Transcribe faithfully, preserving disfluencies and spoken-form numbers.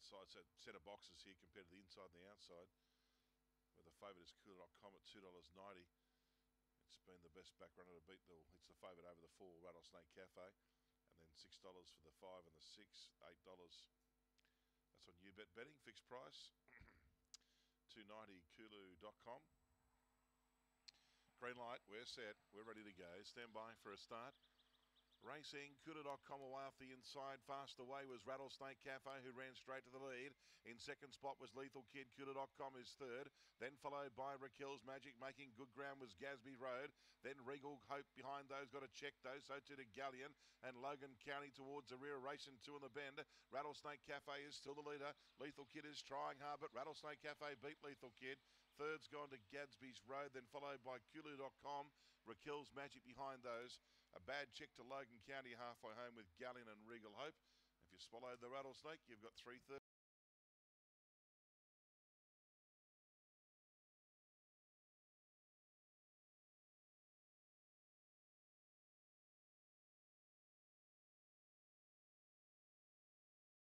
outside set, set of boxes here compared to the inside and the outside. Where the favourite is Cooler dot com at two dollars ninety. It's been the best back runner to beat the. It's the favourite over the four, Rattlesnake Cafe, and then six dollars for the five and the six, eight dollars. That's on UBet betting, fixed price. two ninety Kulu dot com. Green light, we're set, we're ready to go. Stand by for a start. Racing, Kulu dot com away off the inside. Fast away was Rattlesnake Cafe, who ran straight to the lead. In second spot was Lethal Kid. Kulu dot com is third. Then followed by Raquel's Magic. Making good ground was Gasby Road. Then Regal Hope behind those. Got to check those. So too to Galleon. And Logan County towards the rear. Racing two in the bend. Rattlesnake Cafe is still the leader. Lethal Kid is trying hard, but Rattlesnake Cafe beat Lethal Kid. Third's gone to Gadsby's Road, then followed by Kulu dot com. Raquel's Magic behind those. A bad check to Logan County halfway home with Galleon and Regal Hope. If you swallowed the Rattlesnake, you've got three thirds.